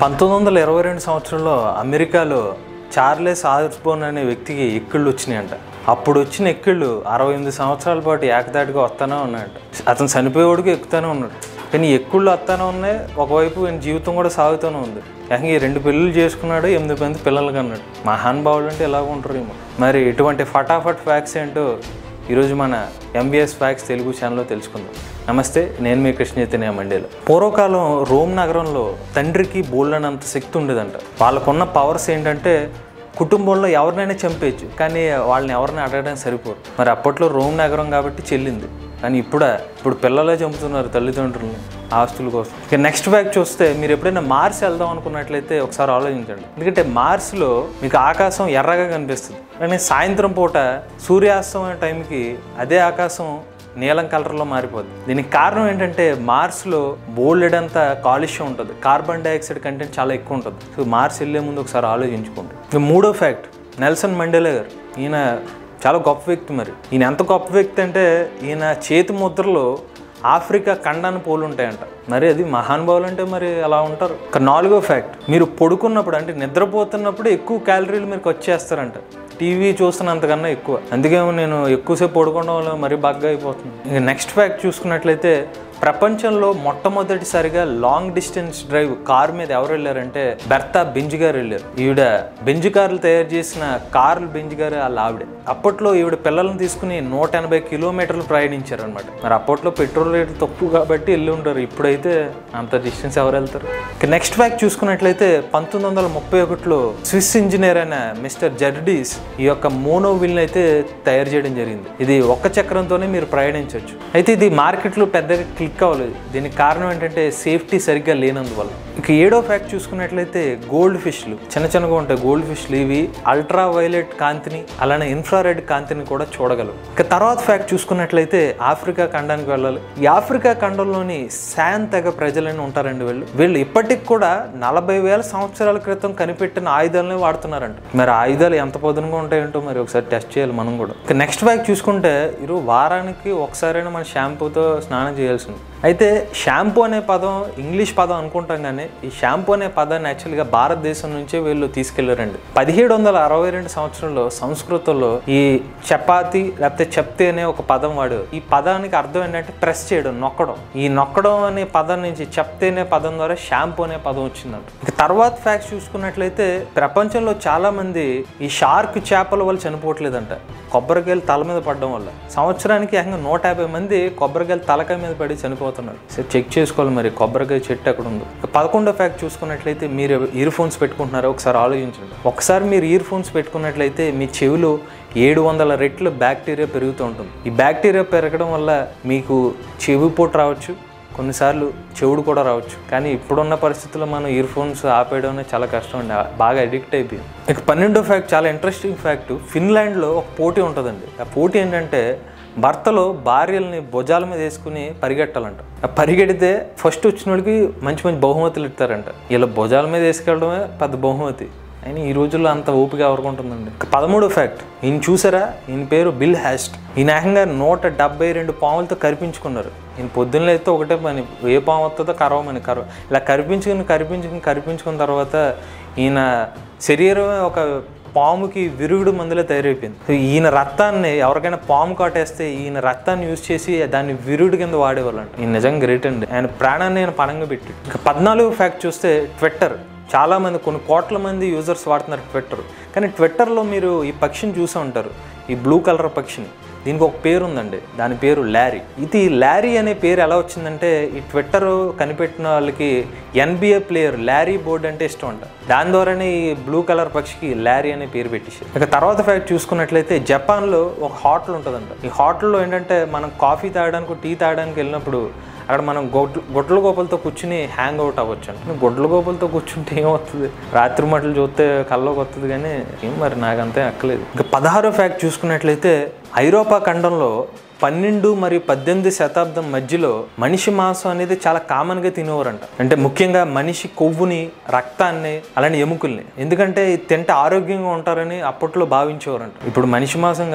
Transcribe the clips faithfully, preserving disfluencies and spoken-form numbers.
పంతొమ్మిది వందల ఇరవై రెండు సంవత్సరంలో అమెరికాలో చార్లెస్ ఆస్బోర్న్ అనే వ్యక్తికి ఎక్కిళ్ళు వచ్చినాయంట. అప్పుడు వచ్చిన ఎక్కిళ్ళు అరవై ఎనిమిది సంవత్సరాల పాటు ఏకదాటిగా వస్తానే ఉన్నాయంట. అతను చనిపోయేవాడికి ఎక్కుతానే ఉన్నాడు. కానీ ఎక్కుళ్ళు వస్తానే ఉన్నాయి, ఒకవైపు ఈయన జీవితం కూడా సాగుతూనే ఉంది. ఈ రెండు పెళ్ళిళ్ళు చేసుకున్నాడు, ఎనిమిది మంది పిల్లలు కన్నాడు. మహానుభావులు అంటే ఎలాగ ఉంటారు ఏమో. మరి ఇటువంటి ఫటాఫట్ ఫ్యాక్ట్స్ ఏంటో ఈరోజు మన ఎంబీఎస్ ఫ్యాక్ట్స్ తెలుగు ఛానల్లో తెలుసుకుందాం. నమస్తే, నేను మీ కృష్ణ చైతన్య మండేల. పూర్వకాలం రోమ్ నగరంలో తండ్రికి బోల్డనంత శక్తి ఉండేదంట. వాళ్ళకున్న పవర్స్ ఏంటంటే కుటుంబంలో ఎవరినైనా చంపేయచ్చు, కానీ వాళ్ళని ఎవరిని అడగడానికి సరిపోరు. మరి అప్పట్లో రోమ్ నగరం కాబట్టి చెల్లింది. కానీ ఇప్పుడు ఇప్పుడు పిల్లలే చంపుతున్నారు తల్లిదండ్రులని ఆస్తుల కోసం. ఇక నెక్స్ట్ ఫ్యాక్ట్ చూస్తే, మీరు ఎప్పుడైనా మార్స్ వెళ్దాం అనుకున్నట్లయితే ఒకసారి ఆలోచించండి. ఎందుకంటే మార్స్లో మీకు ఆకాశం ఎర్రగా కనిపిస్తుంది, కానీ సాయంత్రం పూట సూర్యాస్తమయ టైంకి అదే ఆకాశం నీలం కలర్లో మారిపోద్ది. దీనికి కారణం ఏంటంటే మార్స్లో బోల్డెడంత కాలుష్యం ఉంటుంది, కార్బన్ డైఆక్సైడ్ కంటెంట్ చాలా ఎక్కువ ఉంటుంది. సో మార్స్ వెళ్ళే ముందు ఒకసారి ఆలోచించుకోండి. ఇక మూడో ఫ్యాక్ట్, నెల్సన్ మండేలా గారు. ఈయన చాలా గొప్ప వ్యక్తి. మరి ఈయన ఎంత గొప్ప వ్యక్తి అంటే ఈయన చేతి ముద్రలో ఆఫ్రికా ఖండాన్ని పోలు ఉంటాయంట. మరి అది మహానుభావులు అంటే మరి అలా ఉంటారు. ఇక నాలుగో ఫ్యాక్ట్, మీరు పడుకున్నప్పుడు అంటే నిద్రపోతున్నప్పుడు ఎక్కువ క్యాలరీలు మీరు వచ్చేస్తారంట, టీవీ చూస్తున్నంతకన్నా ఎక్కువ. అందుకేమో నేను ఎక్కువసేపు పడుకోవడం వల్ల మరీ బాగా అయిపోతుంది. ఇక నెక్స్ట్ ఫ్యాక్ట్ చూసుకున్నట్లయితే, ప్రపంచంలో మొట్టమొదటిసారిగా లాంగ్ డిస్టెన్స్ డ్రైవ్ కార్ మీద ఎవరు వెళ్ళారంటే బెర్తా బెంజ్ గారు వెళ్ళారు. ఈవిడ బెంజ్ కార్లు తయారు చేసిన కార్ల్ బెంజ్ గారు వాళ్ళ ఆవిడే. అప్పట్లో ఈవిడ పిల్లలను తీసుకుని నూట ఎనభై కిలోమీటర్లు ప్రయాణించారు అనమాట. మరి అప్పట్లో పెట్రోల్ రేట్లు తక్కువ కాబట్టి వెళ్ళి ఉంటారు. ఇప్పుడైతే అంత డిస్టెన్స్ ఎవరు వెళ్తారు. ఇక నెక్స్ట్ ఫ్యాక్ట్ చూసుకున్నట్లయితే, పంతొమ్మిది వందల ముప్పై ఒకటిలో స్విస్ ఇంజనీర్ అయిన మిస్టర్ జర్డీస్ ఈ యొక్క మోనో వీల్ అయితే తయారు చేయడం జరిగింది. ఇది ఒక్క చక్రంతోనే మీరు ప్రయాణించవచ్చు. అయితే ఇది మార్కెట్లో పెద్దగా క్లిక్ అవ్వలేదు. దీనికి కారణం ఏంటంటే సేఫ్టీ సరిగ్గా లేనందువల్ల. ఇక ఏడో ఫ్యాక్ట్ చూసుకున్నట్లయితే, గోల్డ్ ఫిష్లు చిన్న చిన్నగా ఉంటాయి. గోల్డ్ ఫిష్లు ఇవి అల్ట్రా వైలెట్ కాంతిని అలానే ఇన్ఫ్రారెడ్ కాంతిని కూడా చూడగలవు. ఇక తర్వాత ఫ్యాక్ట్ చూసుకున్నట్లయితే, ఆఫ్రికా ఖండానికి వెళ్ళాలి. ఈ ఆఫ్రికా ఖండంలోని శాన్ తెగ ప్రజలని ఉంటారండి. వీళ్ళు వీళ్ళు ఇప్పటికి కూడా నలభై వేల సంవత్సరాల క్రితం కనిపెట్టిన ఆయుధాలనే వాడుతున్నారంట. మరి ఆయుధాలు ఎంత పొదునుగా ఉంటాయంటో మరి ఒకసారి టెస్ట్ చేయాలి మనం కూడా. ఇక నెక్స్ట్ ఫ్యాక్ట్ చూసుకుంటే, ఈరోజు వారానికి ఒకసారైనా మన షాంపూతో స్నానం చేయాల్సింది. అయితే షాంపూ అనే పదం ఇంగ్లీష్ పదం అనుకుంటాం, కానీ ఈ షాంపూ అనే పదాన్ని యాక్చువల్గా భారతదేశం నుంచే వీళ్ళు తీసుకెళ్లారండి. పదిహేడు వందల అరవై రెండు సంవత్సరంలో సంస్కృతంలో ఈ చపాతి లేకపోతే చెప్తే అనే ఒక పదం వాడు. ఈ పదానికి అర్థం ఏంటంటే ప్రెస్ చేయడం, నొక్కడం. ఈ నొక్కడం అనే పదం నుంచి చెప్తే అనే పదం ద్వారా షాంపూ అనే పదం వచ్చిందంట. ఇక తర్వాత ఫ్యాక్ట్స్ చూసుకున్నట్లయితే, ప్రపంచంలో చాలా మంది ఈ షార్క్ చేపల వల్ల చనిపోవట్లేదంట, కొబ్బరికాయలు తల మీద పడడం వల్ల. సంవత్సరానికి ఏకంగా నూట యాభై మంది కొబ్బరికాయలు తలకాయ మీద పడి చనిపోతున్నారు. సరే చెక్ చేసుకోవాలి మరి కొబ్బరికాయ చెట్టు ఎక్కడ ఉందో. పదకొండో ఫ్యాక్ట్ చూసుకున్నట్లయితే, మీరు ఇయర్ ఫోన్స్ పెట్టుకుంటున్నారో ఒకసారి ఆలోచించండి. ఒకసారి మీరు ఇయర్ ఫోన్స్ పెట్టుకున్నట్లయితే మీ చెవిలో ఏడు వందల రెట్లు బ్యాక్టీరియా పెరుగుతూ ఉంటుంది. ఈ బ్యాక్టీరియా పెరగడం వల్ల మీకు చెవి పోటు రావచ్చు, కొన్నిసార్లు చెవుడు కూడా రావచ్చు. కానీ ఇప్పుడున్న పరిస్థితుల్లో మనం ఇయర్ ఫోన్స్ ఆపేయడం అనేది చాలా కష్టం అండి, బాగా అడిక్ట్ అయిపోయింది. ఇక పన్నెండో ఫ్యాక్ట్ చాలా ఇంట్రెస్టింగ్ ఫ్యాక్ట్, ఫిన్లాండ్లో ఒక పోటీ ఉంటుందండి. ఆ పోటీ ఏంటంటే, భర్తలో భార్యల్ని భుజాల మీద వేసుకుని పరిగెట్టాలంట. పరిగెడితే ఫస్ట్ వచ్చిన వాళ్ళకి మంచి మంచి బహుమతులు ఇస్తారంట. ఇలా భుజాల మీద వేసుకెళ్ళడమే పెద్ద బహుమతి. అయినా ఈ రోజుల్లో అంత ఓపిక ఎవరికి ఉంటుందండి. పదమూడో ఫ్యాక్ట్, ఈయన చూసారా, ఈయన పేరు బిల్ హ్యాస్ట్. ఈయన ఏకంగా నూట డెబ్బై రెండు పాములతో కరిపించుకున్నారు. ఈయన పొద్దున్నలో అయితే ఒకటే పని, ఏ పాము వస్తుందో కరవమని కరవ ఇలా కరిపించుకుని కరిపించుకుని కరిపించుకున్న తర్వాత ఈయన శరీరమే ఒక పాముకి విరుగుడు మందులో తయారైపోయింది. సో ఈయన రక్తాన్ని ఎవరికైనా పాము కాటేస్తే ఈయన రక్తాన్ని యూజ్ చేసి దాన్ని విరుగుడు కింద వాడేవాళ్ళంట. ఈయన నిజంగా గ్రేట్ అండి, ఆయన ప్రాణాన్ని ఆయన పణంగా పెట్టి. ఇక పద్నాలుగు ఫ్యాక్ట్ చూస్తే, ట్విట్టర్. చాలామంది కొన్ని కోట్ల మంది యూజర్స్ వాడుతున్నారు ట్విట్టర్. కానీ ట్విట్టర్లో మీరు ఈ పక్షిని చూసే ఉంటారు, ఈ బ్లూ కలర్ పక్షిని. దీనికి ఒక పేరు ఉందండి, దాని పేరు ల్యారీ. ఇది ల్యారీ అనే పేరు ఎలా వచ్చిందంటే, ఈ ట్విట్టర్ కనిపెట్టిన వాళ్ళకి ఎన్బిఏ ప్లేయర్ ల్యారీ బోర్డ్ అంటే ఇష్టం అంట. దాని ద్వారానే ఈ బ్లూ కలర్ పక్షికి ల్యారీ అనే పేరు పెట్టేశారు. ఇక తర్వాత ఫ్యాక్ట్ చూసుకున్నట్లయితే, జపాన్లో ఒక హోటల్ ఉంటుందంట. ఈ హోటల్లో ఏంటంటే, మనం కాఫీ తాగడానికి టీ తాగడానికి వెళ్ళినప్పుడు అక్కడ మనం గొడ్ల గొడ్ల గోపలతో కూర్చుని హ్యాంగ్ అవుట్ అవ్వచ్చు అంట. గొడ్ల గోపలతో కూర్చుంటే ఏమవుతుంది, రాత్రి మటలు చూస్తే కల్లోకి వస్తుంది, కానీ ఏం మరి నాకంతే ఎక్కలేదు. ఇక పదహారో ఫ్యాక్ట్ చూసుకున్నట్లయితే, ఐరోపా ఖండంలో పన్నెండు మరియు పద్దెనిమిది శతాబ్దం మధ్యలో మనిషి మాంసం అనేది చాలా కామన్గా తినేవారంట. అంటే ముఖ్యంగా మనిషి కొవ్వుని, రక్తాన్ని, అలానే ఎముకల్ని. ఎందుకంటే తింటే ఆరోగ్యంగా ఉంటారని అప్పట్లో భావించేవారంట. ఇప్పుడు మనిషి మాంసం కాదు,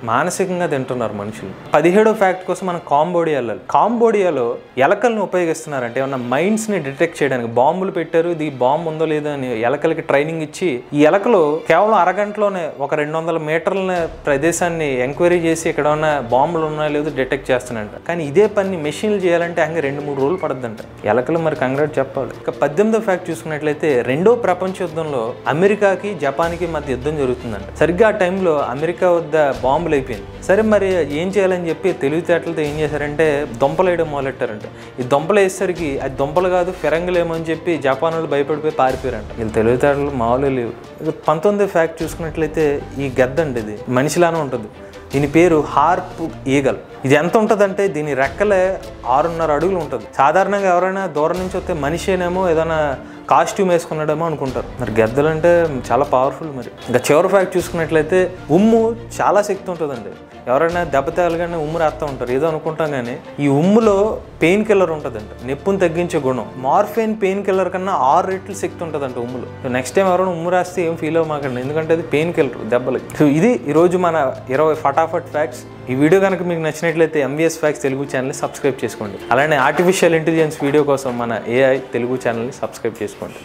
మానసికంగా తింటున్నారు మనుషులు. పదిహేడో ఫ్యాక్ట్ కోసం మనం కాంబోడియా వెళ్ళాలి. కాంబోడియాలో ఎలకలను ఉపయోగిస్తున్నారంటే ఏమన్నా మైండ్స్ ని డిటెక్ట్ చేయడానికి బాంబులు పెట్టారు, ఇది బాంబు ఉందో లేదో అని ఎలకలకి ట్రైనింగ్ ఇచ్చి ఈ ఎలకలు కేవలం అరగంటలోనే ఒక రెండు వందల మీటర్ల ప్రదేశాన్ని ఎంక్వైరీ చేసి ఇక్కడ ఉన్న బాంబులు ఉన్నాయో లేదో డిటెక్ట్ చేస్తున్నాయంట. కానీ ఇదే పని మెషిన్లు చేయాలంటే హంగా రెండు మూడు రోజులు పడుతుందంట. ఎలకలు మరి కంగ్రాట్ చెప్పాలి. ఇక పద్దెనిమిదో ఫ్యాక్ట్ చూసుకున్నట్లయితే రెండో ప్రపంచ యుద్ధంలో అమెరికాకి జపాన్కి మధ్య యుద్ధం జరుగుతుందంట. సరిగ్గా ఆ టైంలో అమెరికా వద్ద బాంబులు అయిపోయింది. సరే మరి ఏం చేయాలని చెప్పి తెలివితేటలతో ఏం చేశారంటే దుంపలు వేయడం మొదలెట్టారంట. ఈ దుంపలు వేసేసరికి అది దుంపలు కాదు ఫిరంగులేమో అని చెప్పి జపాన్ వాళ్ళు భయపడిపోయి పారిపోయారంట. వీళ్ళు తెలివితేటలు మామూలు లేవు. ఇక పంతొమ్మిదో ఫ్యాక్ట్ చూసుకున్నట్లయితే ఈ గద్ద అండి, ఇది మనిషిలానే ఉంటుంది. దీని పేరు హార్ప్ ఈగల్. ఇది ఎంత ఉంటుందంటే దీని రెక్కలే ఆరున్నర అడుగులు ఉంటుంది. సాధారణంగా ఎవరైనా దూరం నుంచి వస్తే మనిషినేమో ఏదైనా కాస్ట్యూమ్ వేసుకున్నాడేమో అనుకుంటారు. మరి గద్దలు అంటే చాలా పవర్ఫుల్. మరి ఇంకా చివరి ఫ్యాక్ట్ చూసుకున్నట్లయితే ఉమ్ము చాలా శక్తి ఉంటుందండి. ఎవరైనా దెబ్బ తగలగానే ఉమ్ము రాస్తూ ఉంటారు, ఏదో అనుకుంటాం. కానీ ఈ ఉమ్ములో పెయిన్ కిల్లర్ ఉంటుందంట, నొప్పుని తగ్గించే గుణం. మార్ఫిన్ పెయిన్ కిల్లర్ కన్నా ఆరు రెట్లు శక్తి ఉంటుందంట ఉమ్ములో. నెక్స్ట్ టైం ఎవరైనా ఉమ్ము రాస్తే ఏం ఫీల్ అవ్వమాకండి, ఎందుకంటే అది పెయిన్ కిల్లర్ దెబ్బలకి. సో ఇది ఈరోజు మన ఇరవై ఫటాఫట్ ఫ్యాక్ట్స్. ఈ వీడియో కనుక మీకు నచ్చినట్లయితే ఎంవిఎస్ ఫ్యాక్ట్స్ తెలుగు ఛానల్ని సబ్స్క్రైబ్ చేసుకోండి. అలానే ఆర్టిఫిషియల్ ఇంటెలిజెన్స్ వీడియో కోసం మన ఏఐ తెలుగు ఛానల్ని సబ్స్క్రైబ్ చేసుకోండి.